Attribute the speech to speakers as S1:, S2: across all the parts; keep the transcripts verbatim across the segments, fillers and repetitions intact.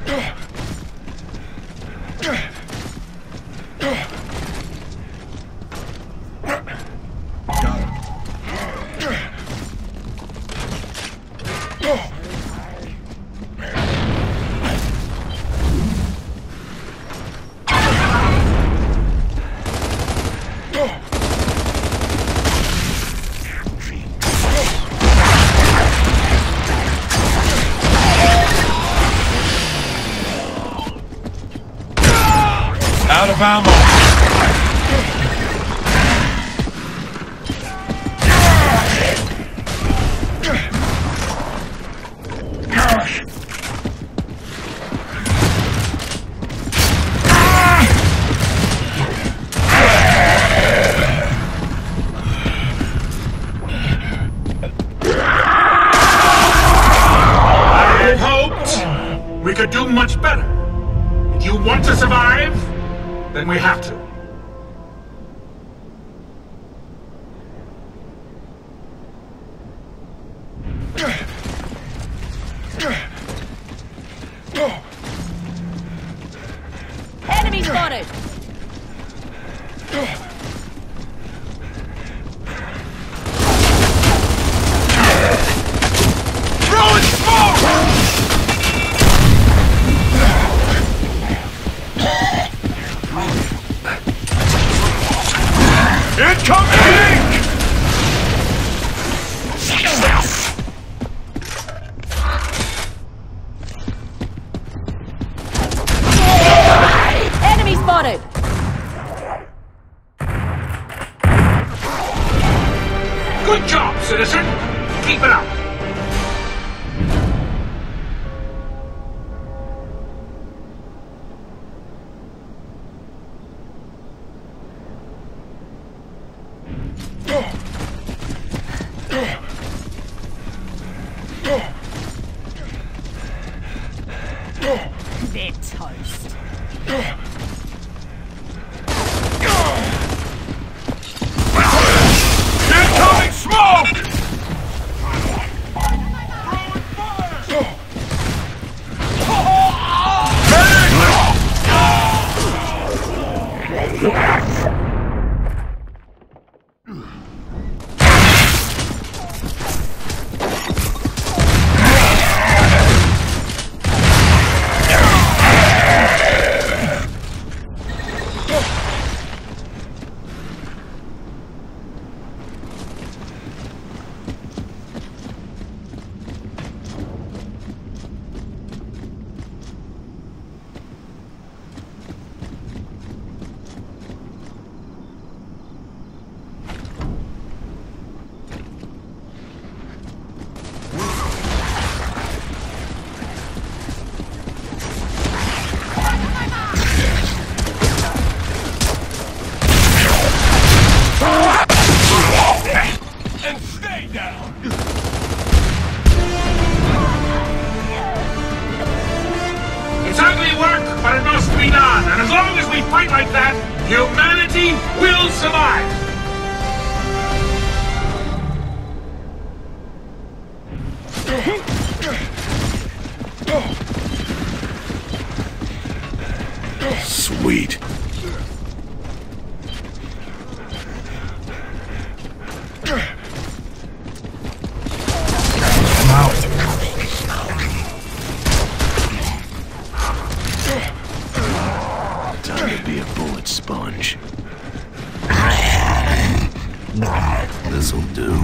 S1: Out of ammo!
S2: I hoped we could do much better. If you want to survive, then we have to.
S3: Enemy spotted!
S1: Throwing smoke! Incoming!
S3: Enemy spotted!
S2: Good job, citizen! Keep it up!
S3: They're toast.
S1: Incoming smoke! And stay down!
S2: It's ugly work, but it must be done. And as long as we fight like that, humanity will survive.
S1: Sweet. I'm out. Time to be a bullet sponge. This'll do.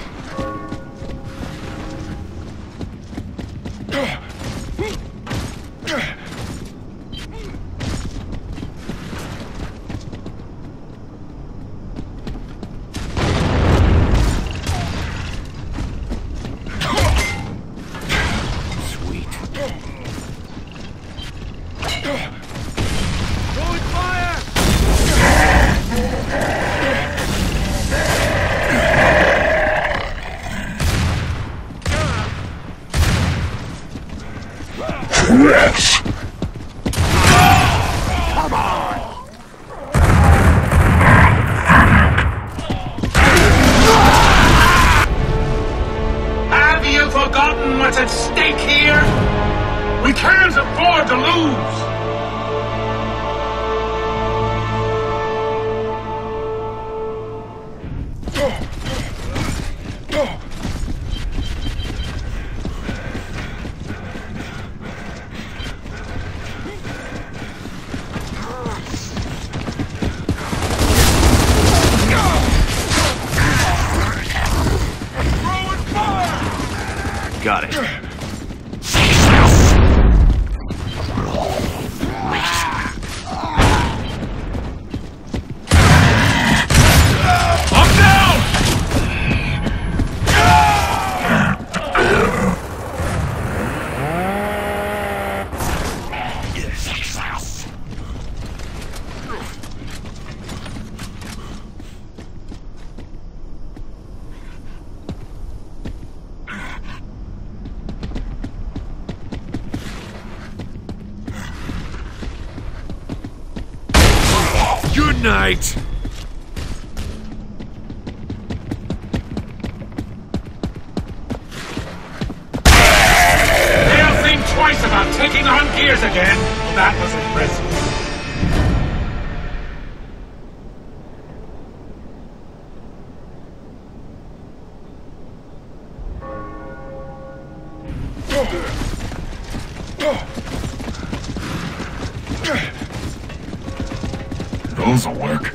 S1: Yes! Come on!
S2: Have you forgotten what's at stake here? We can't afford to lose!
S1: Got it.
S2: I'm down!
S1: Good night.
S2: They'll think twice about taking on gears again. That was impressive.
S1: Those'll work.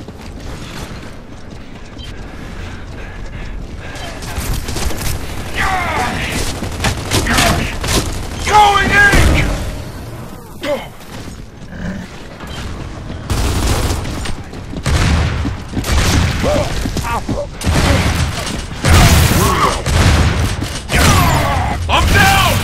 S2: Going in! I'm down!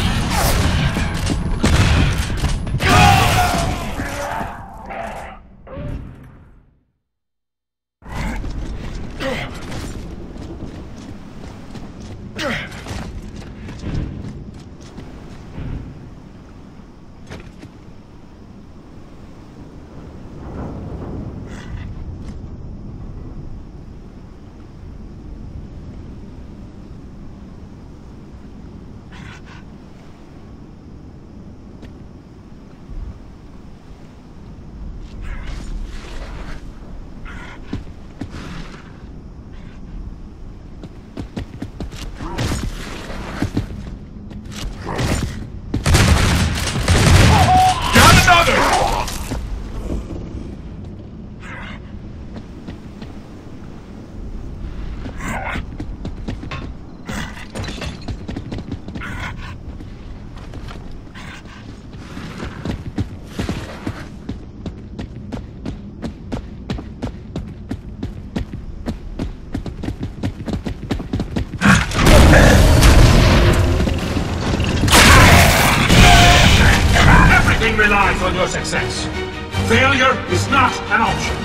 S2: Everything relies on your success. Failure is not an option.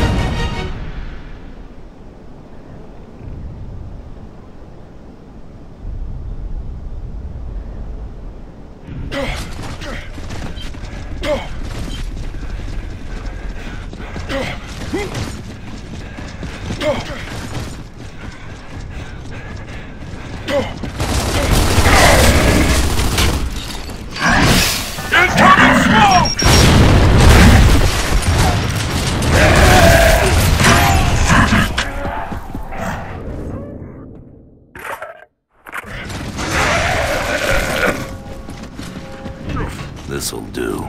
S2: Incoming smoke!
S1: This'll do.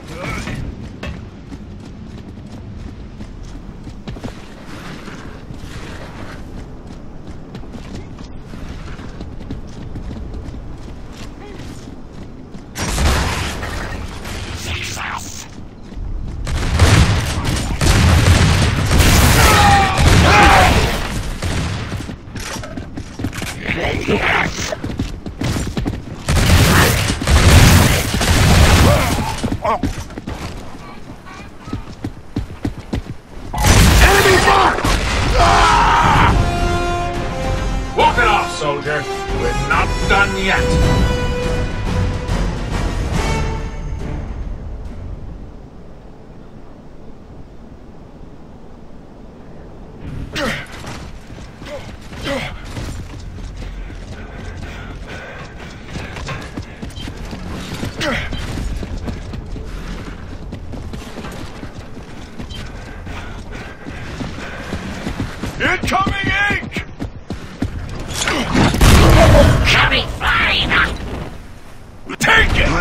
S1: Incoming ink!
S2: Coming flying up!
S1: Take it!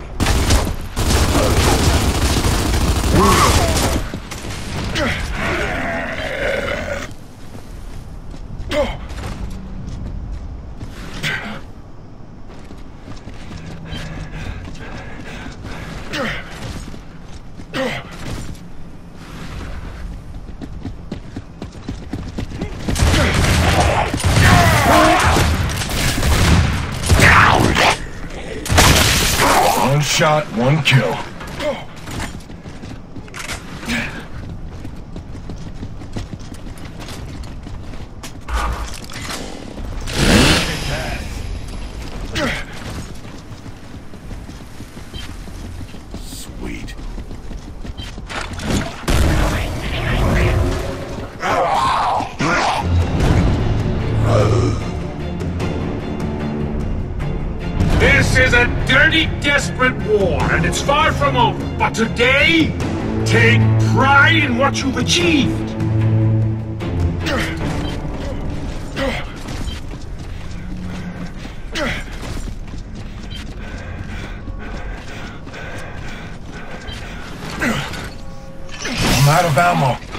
S1: One shot, one kill. Sweet.
S2: This is a dirty, desperate war, and it's far from over. But today, take pride in what you've achieved.
S1: I'm out of ammo.